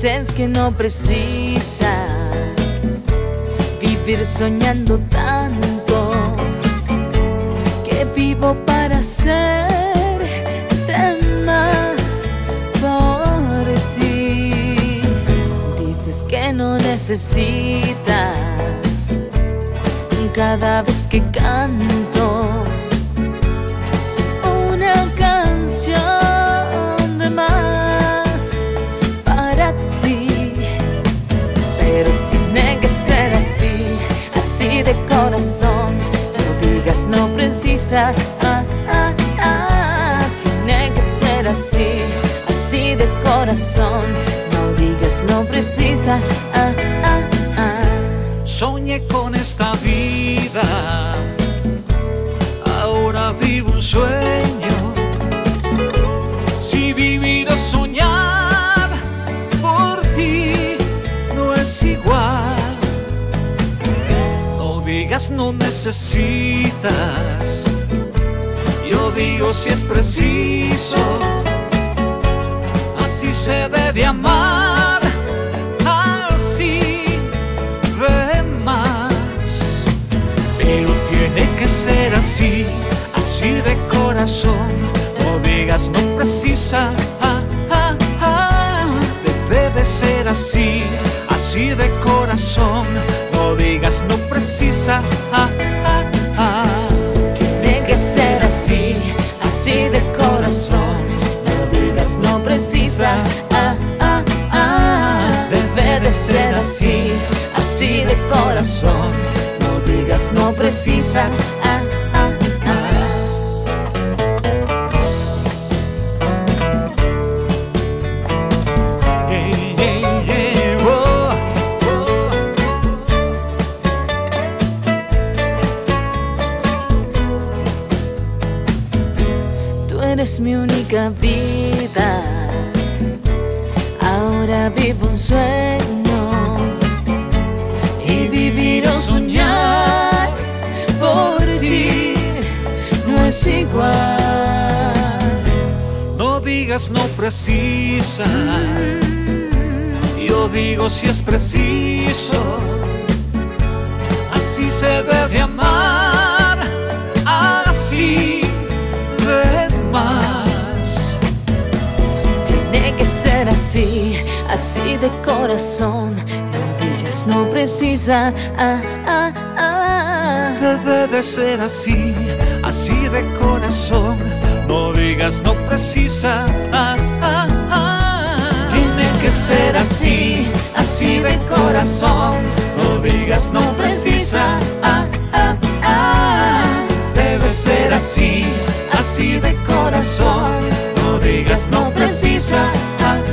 Dices que no precisa vivir soñando tanto, que vivo para ser más por ti. Dices que no necesitas cada vez que canto una canción de más para ti, pero tiene que ser así, así de corazón. No digas no precisa, tiene que ser así, así de corazón. No digas no precisa, Soñé con esta vida, ahora vivo un sueño. Si vivir o soñar por ti no es igual. No digas no necesitas, yo digo si es preciso. Así se debe amar, así de más. Pero tiene que ser así, así de corazón. No digas no precisa, debe de ser así, así de corazón. No digas no precisa, tiene que ser así, así de corazón. No digas no precisa, debe de ser así, así de corazón. No digas no precisa, eres mi única vida, ahora vivo un sueño, y vivir o soñar por ti no es igual. no digas no precisa, yo digo si es preciso. Así se debe amar, así de más. Tiene que ser así, así de corazón. No digas no precisa, Debe de ser así, así de corazón. No digas no precisa, tiene que ser así, así de corazón. no digas no precisa, debe ser así, así de corazón. no digas no precisa.